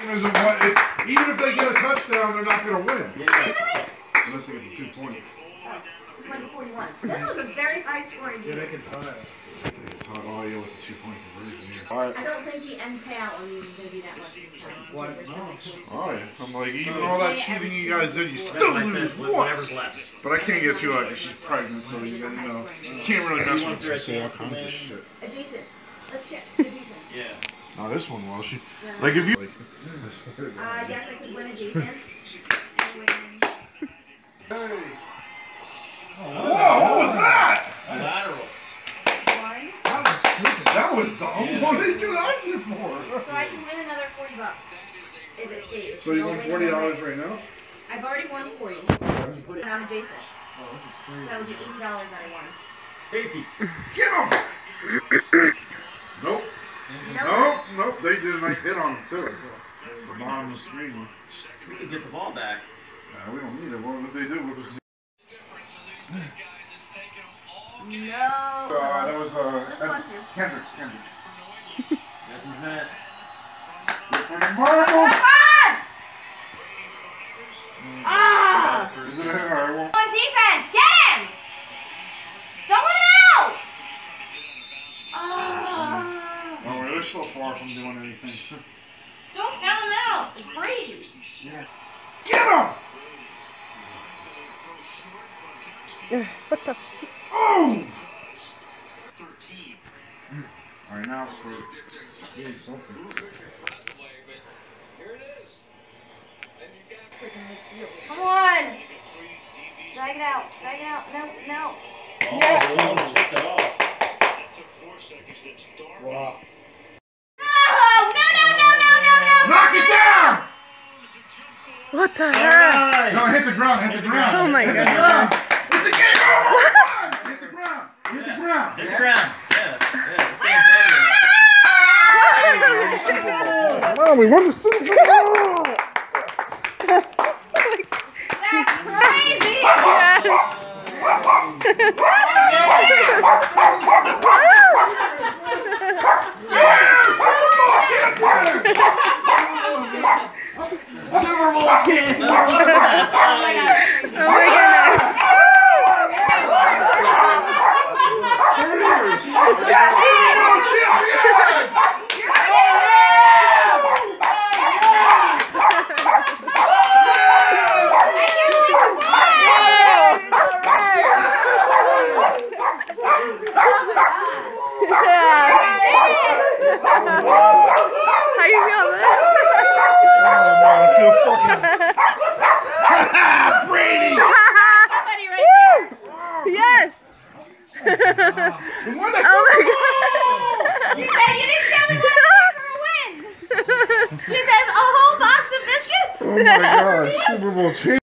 Even if they get a touchdown, they're not going to win. Yeah. Unless they get 2 points. 41. This was a very high scoring game. It's hot all year with the 2-point conversion. I don't think the end payout on these is going to be that much this time. What? Oh, yeah. I'm like, even all that cheating you guys did, you still lose once. But I can't get too out because she's pregnant, so you can't really mess with her. Say all kinds of shit. Adjacents. Let's shift. Adjacents. Yeah. Now this one, well, she like if you. Yes, I could win adjacent. Hey. Whoa! What was that? Lateral. That was dumb. Yeah. What did you ask you for? So I can win another $40 if it stays. So you won $40 right now? I've already won 40. And I'm adjacent. Oh, this is crazy. So that would be $80 that I won. Safety. Get him! Nope. Nope. They did a nice hit on him too. So the bottom of the screen. We can get the ball back. Nah, we don't need it. Well, if they do, we'll just. No. That was Kendrick. Nothing's that. Different Marvel. Ah! Is it alright? Well. On defense, get him! Don't let him out! Ah! Oh, they're so far from doing anything. Don't count him out. It's free. Yeah. Get him! What the? Oh! 13. Alright, now it's for getting something. Here it is. And you got Come on! Drag it out. Drag it out. No. Oh, yes. Check it off. Wow. No! Knock it down! What the heck? No, hit the ground. Oh my hit the goodness. ground. It's a game over! Hit the ground. Hit the ground. Yeah. Oh, we won the Super Bowl! That's crazy! Yes. Super Bowl game. Oh my goodness. How you feeling? Oh man, I feel fucking. Brady! Somebody right there. Yes! Oh my god! She said you didn't tell me what for a win. She says a whole box of biscuits. Oh my god, Super Bowl champion.